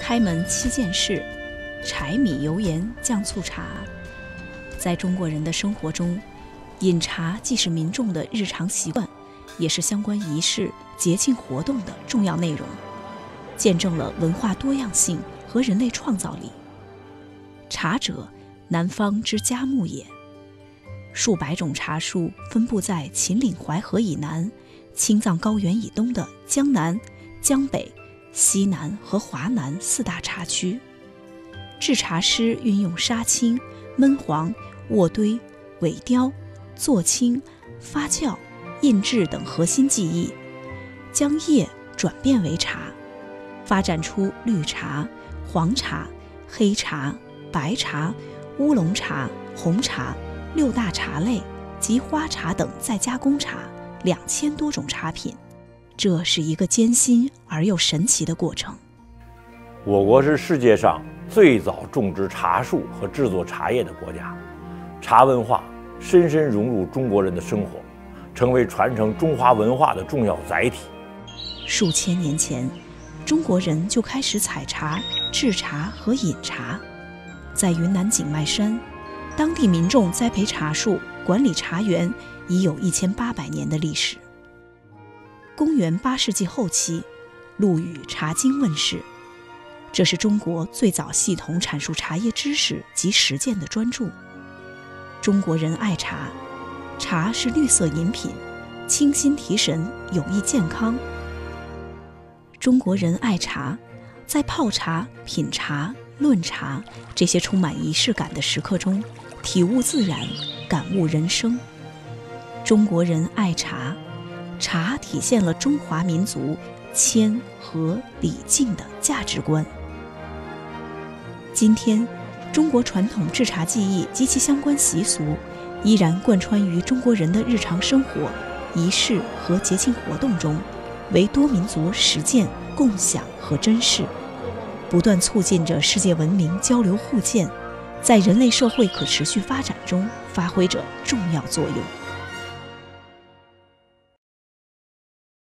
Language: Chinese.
开门七件事，柴米油盐酱醋茶。在中国人的生活中，饮茶既是民众的日常习惯，也是相关仪式、节庆活动的重要内容，见证了文化多样性和人类创造力。茶者，南方之嘉木也。数百种茶树分布在秦岭淮河以南、青藏高原以东的江南、江北、西南和华南4大茶区。制茶师运用杀青、焖黄、渥堆、萎雕、做青、发酵、印制等核心技艺，将叶转变为茶，发展出绿茶、黄茶、黑茶、白茶、乌龙茶、红茶6大茶类及花茶等再加工茶2000多种茶品。这是一个艰辛而又神奇的过程。 我国是世界上最早种植茶树和制作茶叶的国家，茶文化深深融入中国人的生活，成为传承中华文化的重要载体。 数千年前，中国人就开始采茶、制茶和饮茶。在云南景迈山，当地民众栽培茶树、管理茶园已有1800年的历史。公元8世纪后期，陆羽《茶经》问世，这是中国最早系统阐述茶叶知识及实践的专著。中国人爱茶，茶是绿色饮品，清心提神，有益健康。中国人爱茶，在泡茶、品茶、论茶这些充满仪式感的时刻中，体悟自然，感悟人生。中国人爱茶，茶体现了中华民族谦和礼敬的价值观。今天，中国传统制茶技艺及其相关习俗依然贯穿于中国人的日常生活、仪式和节庆活动中，为多民族实践、共享和珍视，不断促进着世界文明交流互鉴，在人类社会可持续发展中发挥着重要作用。